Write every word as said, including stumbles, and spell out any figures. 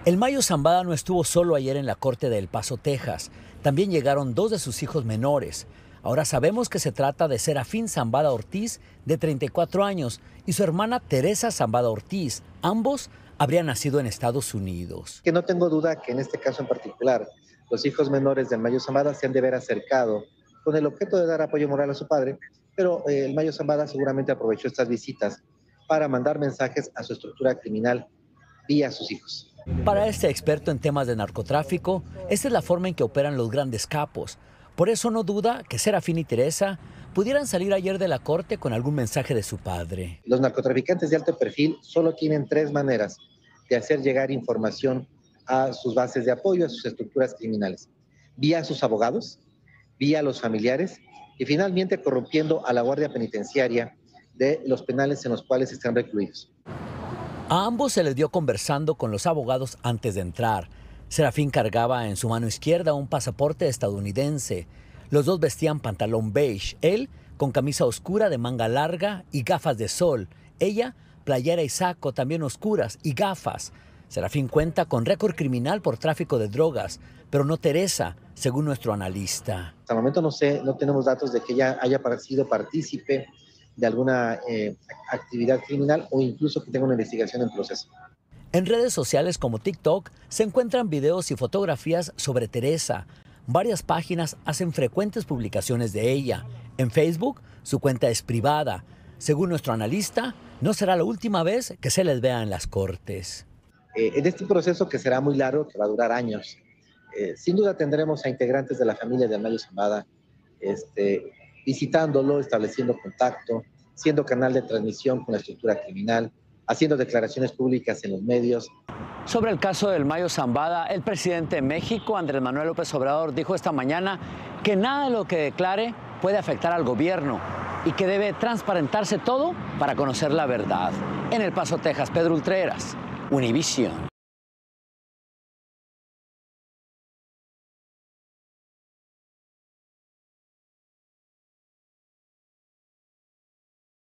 El Mayo Zambada no estuvo solo ayer en la corte de El Paso, Texas. También llegaron dos de sus hijos menores. Ahora sabemos que se trata de Serafín Zambada Ortiz, de treinta y cuatro años, y su hermana Teresa Zambada Ortiz. Ambos habrían nacido en Estados Unidos. Que no tengo duda que en este caso en particular, los hijos menores del Mayo Zambada se han de ver acercado con el objeto de dar apoyo moral a su padre, pero eh, el Mayo Zambada seguramente aprovechó estas visitas para mandar mensajes a su estructura criminal vía sus hijos. Para este experto en temas de narcotráfico, esta es la forma en que operan los grandes capos. Por eso no duda que Serafín y Teresa pudieran salir ayer de la corte con algún mensaje de su padre. Los narcotraficantes de alto perfil solo tienen tres maneras de hacer llegar información a sus bases de apoyo, a sus estructuras criminales: vía sus abogados, vía los familiares y finalmente corrompiendo a la guardia penitenciaria de los penales en los cuales están recluidos. A ambos se les dio conversando con los abogados antes de entrar. Serafín cargaba en su mano izquierda un pasaporte estadounidense. Los dos vestían pantalón beige, él con camisa oscura de manga larga y gafas de sol. Ella, playera y saco también oscuras y gafas. Serafín cuenta con récord criminal por tráfico de drogas, pero no Teresa, según nuestro analista. Hasta el momento no sé, no tenemos datos de que ella haya sido partícipe de alguna eh, actividad criminal o incluso que tenga una investigación en proceso. En redes sociales como TikTok se encuentran videos y fotografías sobre Teresa. Varias páginas hacen frecuentes publicaciones de ella. En Facebook, su cuenta es privada. Según nuestro analista, no será la última vez que se les vea en las cortes. Eh, en este proceso, que será muy largo, que va a durar años, eh, sin duda tendremos a integrantes de la familia del Mayo Zambada este, visitándolo, estableciendo contacto, siendo canal de transmisión con la estructura criminal, haciendo declaraciones públicas en los medios. Sobre el caso del Mayo Zambada, el presidente de México, Andrés Manuel López Obrador, dijo esta mañana que nada de lo que declare puede afectar al gobierno y que debe transparentarse todo para conocer la verdad. En El Paso, Texas, Pedro Ultreras, Univisión.